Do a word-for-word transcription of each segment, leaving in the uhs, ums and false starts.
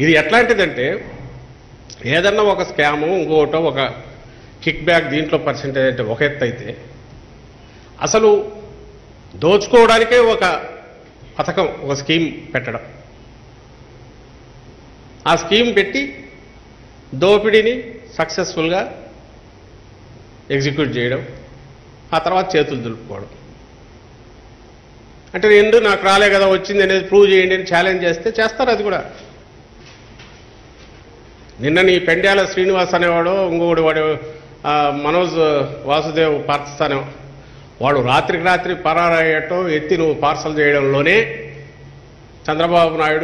ఇది ఎట్లాంటిదంటే ఏదన్నా ఒక స్కాము ఇంకోటో ఒక కిక్ బ్యాక్ దీంట్లో పర్సెంటేజ్ అంటే ఒక ఎత్తు అయితే అసలు దోచుకోవడానికే ఒక పథకం ఒక స్కీమ్ పెట్టడం, ఆ స్కీమ్ పెట్టి దోపిడీని సక్సెస్ఫుల్గా ఎగ్జిక్యూట్ చేయడం, ఆ తర్వాత చేతులు దులుపుకోవడం. అంటే ఎందుకు నాకు రాలే కదా వచ్చింది అనేది ప్రూవ్ చేయండి అని ఛాలెంజ్ చేస్తే చేస్తారు. అది కూడా నిన్న నీ పెండ్యాల శ్రీనివాస్ అనేవాడు ఇంకొకటి వాడు మనోజ్ వాసుదేవ్ పార్సల్ అనే వాడు రాత్రికి రాత్రి పరారయ్యటో ఎత్తి నువ్వు పార్సల్ చేయడంలోనే చంద్రబాబు నాయుడు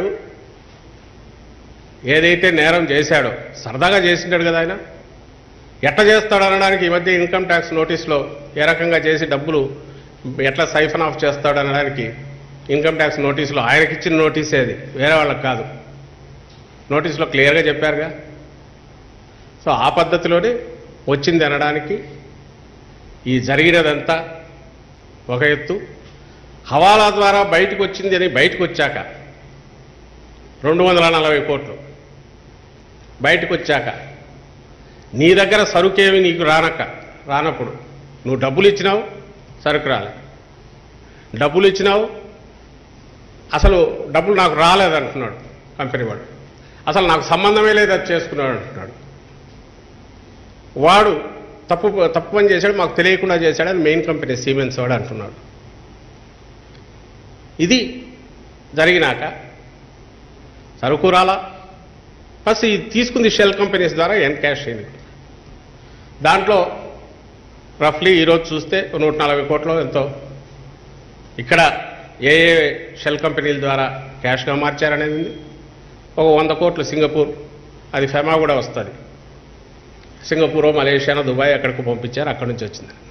ఏదైతే నేరం చేశాడో సరదాగా చేసింటాడు కదా ఆయన, ఎట్లా చేస్తాడు అనడానికి ఈ మధ్య ఇన్కమ్ ట్యాక్స్ నోటీస్లో ఏ రకంగా చేసి డబ్బులు ఎట్లా సైఫన్ ఆఫ్ చేస్తాడు అనడానికి ఇన్కమ్ ట్యాక్స్ నోటీసులో ఆయనకిచ్చిన నోటీసే అది, వేరే వాళ్ళకి కాదు. నోటీసులో క్లియర్గా చెప్పారుగా. సో ఆ పద్ధతిలోనే వచ్చింది అనడానికి ఈ జరిగినదంతా ఒక ఎత్తు. హవాలా ద్వారా బయటకు వచ్చింది అని బయటకు వచ్చాక రెండు వందల నలభై కోట్లు బయటకు వచ్చాక నీ దగ్గర సరుకేమి నీకు రానక్క రానప్పుడు నువ్వు డబ్బులు ఇచ్చినావు, సరుకు రాలే. డబ్బులు ఇచ్చినావు, అసలు డబ్బులు నాకు రాలేదంటున్నాడు కంపెనీ వాడు, అసలు నాకు సంబంధమే లేదు అది చేసుకున్నాడు అంటున్నాడు. వాడు తప్పు తప్పు పని చేశాడు, మాకు తెలియకుండా చేశాడని మెయిన్ కంపెనీ సిమెన్స్ వాడు అంటున్నాడు. ఇది జరిగినాక సరుకు రాలా, ప్లస్ ఇది తీసుకుంది షెల్ కంపెనీస్ ద్వారా ఎన్కాష్ అయింది. దాంట్లో రఫ్లీ ఈరోజు చూస్తే నూట నలభై కోట్లు ఎంతో ఇక్కడ ఏ ఏ షెల్ కంపెనీల ద్వారా క్యాష్గా మార్చారనేది ఉంది. ఒక వంద కోట్లు సింగపూర్, అది ఫెమా కూడా వస్తుంది, సింగపూర్ మలేషియానో దుబాయ్ అక్కడికి పంపించారు, అక్కడి నుంచి వచ్చింది.